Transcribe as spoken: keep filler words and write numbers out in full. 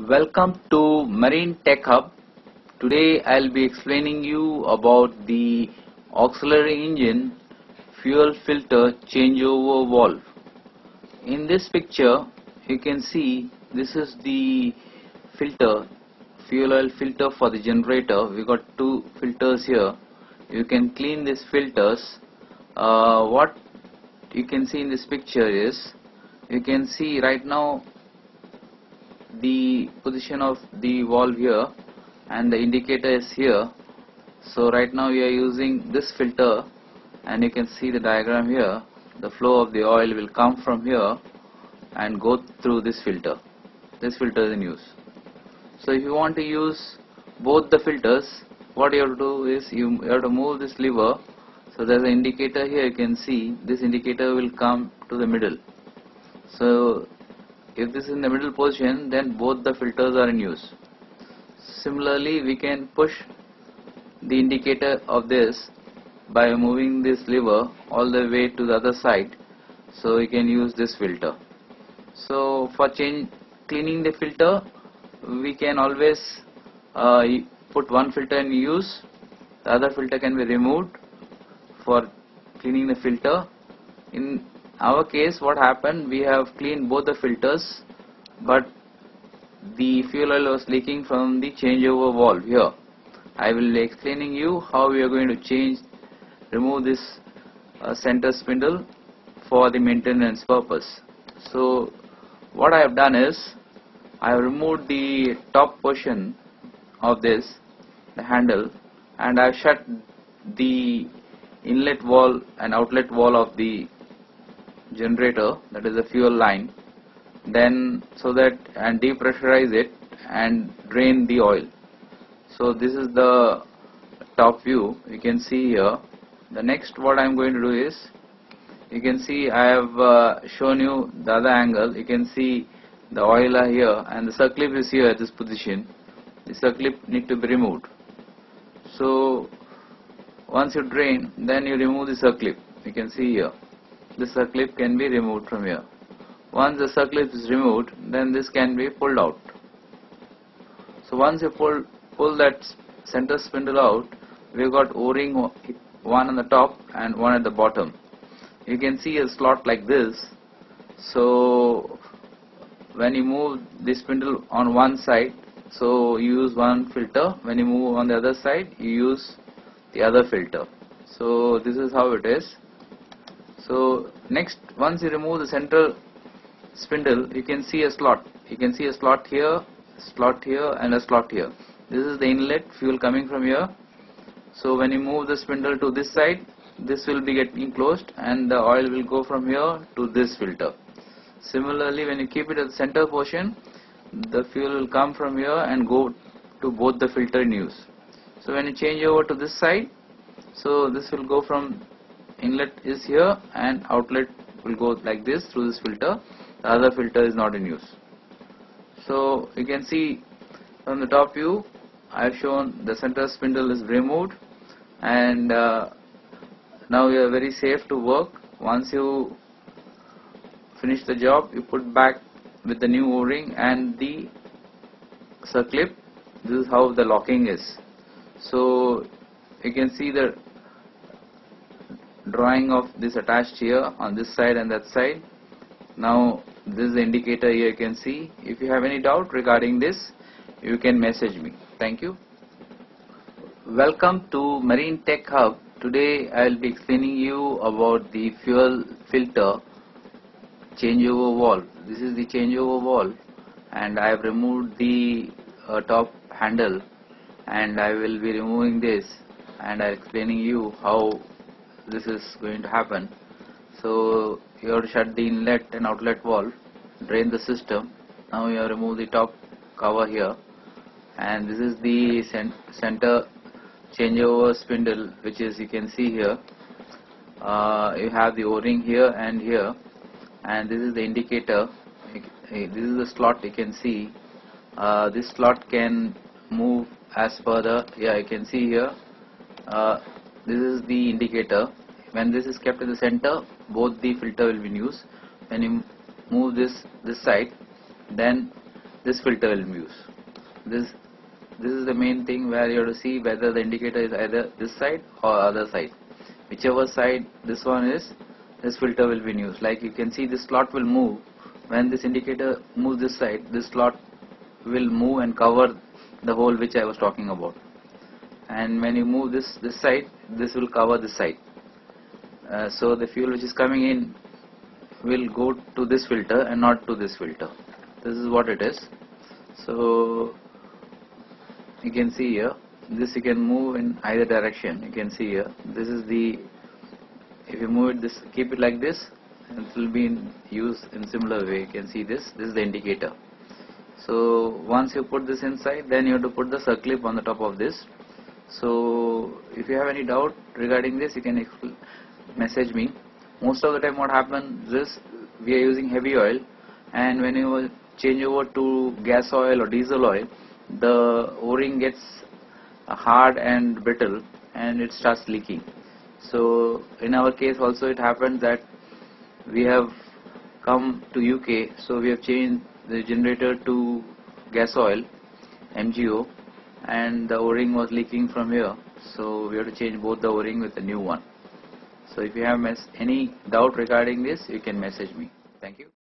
Welcome to Marine Tech Hub. Today I'll be explaining you about the auxiliary engine fuel filter changeover valve. In this picture you can see this is the filter, fuel oil filter for the generator. We got two filters here. You can clean these filters. Uh, what you can see in this picture is, you can see right now the position of the valve here and the indicator is here. So right now we are using this filter, and you can see the diagram here. The flow of the oil will come from here and go through this filter. This filter is in use. So if you want to use both the filters, what you have to do is you have to move this lever. So there's an indicator here, you can see this indicator will come to the middle. So if this is in the middle position, then both the filters are in use. Similarly, we can push the indicator of this by moving this lever all the way to the other side, so we can use this filter. So for change cleaning the filter, we can always uh, put one filter in use, the other filter can be removed for cleaning the filter. In our case, what happened, we have cleaned both the filters, but the fuel oil was leaking from the changeover valve here. I will be explaining you how we are going to change, remove this uh, center spindle for the maintenance purpose. So what I have done is, I have removed the top portion of this, the handle, and I have shut the inlet valve and outlet valve of the generator, that is the fuel line, then so that and depressurize it and drain the oil. So this is the top view, you can see here. The next what I am going to do is, you can see I have uh, shown you the other angle. You can see the oil are here and the circlip is here at this position. The circlip need to be removed. So once you drain, then you remove the circlip. You can see here the circlip can be removed from here. Once the circlip is removed, then this can be pulled out. So once you pull pull that center spindle out, we got O-ring, one on the top and one at the bottom. You can see a slot like this. So when you move the spindle on one side, so you use one filter. When you move on the other side, you use the other filter. So this is how it is. So next, once you remove the central spindle, you can see a slot. You can see a slot here, slot here, and a slot here. This is the inlet, fuel coming from here. So when you move the spindle to this side, this will be getting closed and the oil will go from here to this filter. Similarly, when you keep it at the center portion, the fuel will come from here and go to both the filter in use. So when you change over to this side, so this will go from inlet is here and outlet will go like this through this filter. The other filter is not in use. So you can see from the top view, I have shown the center spindle is removed, and uh, now you are very safe to work. Once you finish the job, you put back with the new O-ring and the circlip. This is how the locking is. So you can see the drawing of this attached here on this side and that side. Now this is the indicator here, you can see. If you have any doubt regarding this, you can message me. Thank you. Welcome to Marine Tech Hub. Today I will be explaining you about the fuel filter changeover valve. This is the changeover valve, and I have removed the uh, top handle, and I will be removing this, and I am explaining you how this is going to happen. So you have to shut the inlet and outlet valve, drain the system. Now you have to remove the top cover here, and this is the center changeover spindle, which is, you can see here. Uh, you have the O-ring here and here, and this is the indicator. This is the slot, you can see. Uh, this slot can move as per the, yeah, you can see here. Uh, this is the indicator. When this is kept in the center, both the filter will be in use. When you move this this side, then this filter will be used. This this is the main thing where you have to see whether the indicator is either this side or other side. Whichever side this one is, this filter will be used. Like you can see, this slot will move. When this indicator moves this side, this slot will move and cover the hole which I was talking about. And when you move this this side, this will cover this side. Uh, so the fuel which is coming in will go to this filter and not to this filter. This is what it is. So you can see here, this you can move in either direction. You can see here, this is the, if you move it, this, keep it like this, and it will be in use in similar way. You can see this, this is the indicator. So once you put this inside, then you have to put the circlip on the top of this. So if you have any doubt regarding this, you can message me. Most of the time what happens is, we are using heavy oil, and when you change over to gas oil or diesel oil, the O-ring gets hard and brittle and it starts leaking. So in our case also it happened that we have come to U K, so we have changed the generator to gas oil, M G O, and the O-ring was leaking from here, so we have to change both the O-ring with a new one. So if you have any doubt regarding this, you can message me. Thank you.